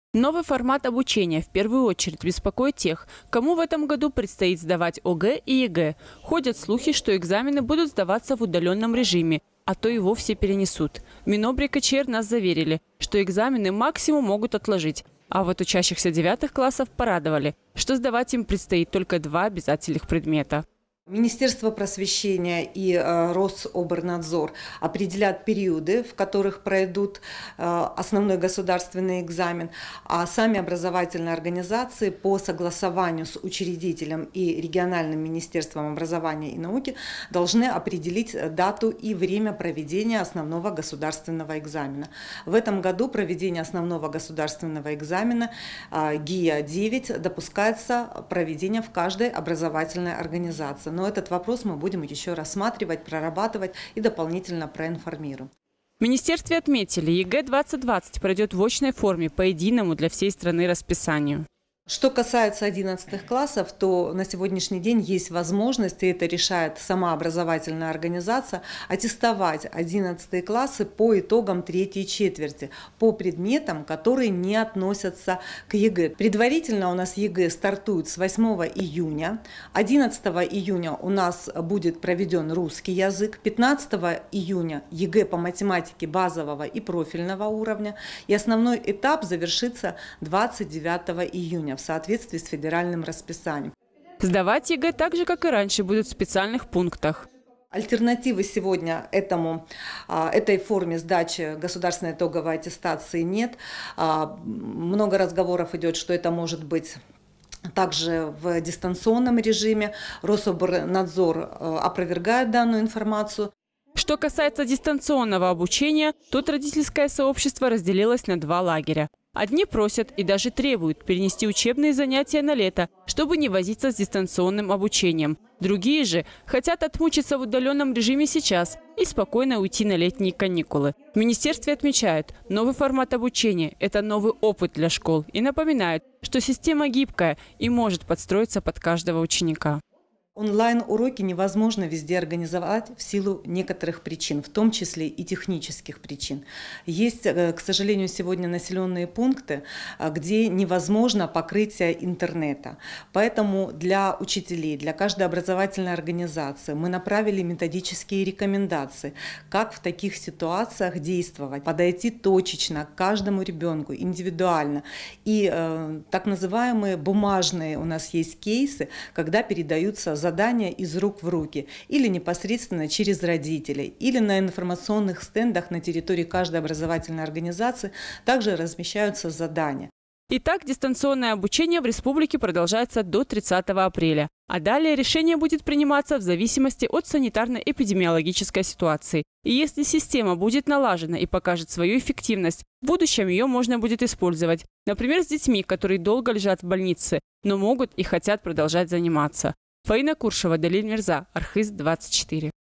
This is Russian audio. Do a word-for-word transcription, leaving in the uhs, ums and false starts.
Новый формат обучения в первую очередь беспокоит тех, кому в этом году предстоит сдавать ОГЭ и ЕГЭ. Ходят слухи, что экзамены будут сдаваться в удаленном режиме, а то и вовсе перенесут. Минобр КЧР нас заверили, что экзамены максимум могут отложить. А вот учащихся девятых классов порадовали, что сдавать им предстоит только два обязательных предмета. Министерство просвещения и э, Рособорнадзор определят периоды, в которых пройдут э, основной государственный экзамен, а сами образовательные организации по согласованию с учредителем и региональным министерством образования и науки должны определить дату и время проведения основного государственного экзамена. В этом году проведение основного государственного экзамена э, ГИА девять допускается проведение в каждой образовательной организации. Но этот вопрос мы будем еще рассматривать, прорабатывать и дополнительно проинформируем. В министерстве отметили, ЕГЭ двадцать двадцать пройдет в очной форме по единому для всей страны расписанию. Что касается одиннадцатых классов, то на сегодняшний день есть возможность, и это решает сама образовательная организация, аттестовать одиннадцатые классы по итогам третьей четверти, по предметам, которые не относятся к ЕГЭ. Предварительно у нас ЕГЭ стартует с восьмого июня, одиннадцатого июня у нас будет проведен русский язык, пятнадцатого июня ЕГЭ по математике базового и профильного уровня, и основной этап завершится двадцать девятого июня. В соответствии с федеральным расписанием. Сдавать ЕГЭ так же, как и раньше, будут в специальных пунктах. Альтернативы сегодня этому, этой форме сдачи государственной итоговой аттестации нет. Много разговоров идет, что это может быть также в дистанционном режиме. Рособорнадзор опровергает данную информацию. Что касается дистанционного обучения, тут родительское сообщество разделилось на два лагеря. Одни просят и даже требуют перенести учебные занятия на лето, чтобы не возиться с дистанционным обучением. Другие же хотят отмучиться в удаленном режиме сейчас и спокойно уйти на летние каникулы. В министерстве отмечают, новый формат обучения – это новый опыт для школ и напоминают, что система гибкая и может подстроиться под каждого ученика. Онлайн-уроки невозможно везде организовать в силу некоторых причин, в том числе и технических причин. Есть, к сожалению, сегодня населенные пункты, где невозможно покрытие интернета. Поэтому для учителей, для каждой образовательной организации мы направили методические рекомендации, как в таких ситуациях действовать, подойти точечно к каждому ребенку, индивидуально. И э, так называемые бумажные у нас есть кейсы, когда передаются задания, задания из рук в руки или непосредственно через родителей, или на информационных стендах на территории каждой образовательной организации также размещаются задания. Итак, дистанционное обучение в республике продолжается до тридцатого апреля. А далее решение будет приниматься в зависимости от санитарно-эпидемиологической ситуации. И если система будет налажена и покажет свою эффективность, в будущем ее можно будет использовать. Например, с детьми, которые долго лежат в больнице, но могут и хотят продолжать заниматься. Фаина Куршева, Далиль Мирза, Архыз двадцать четыре.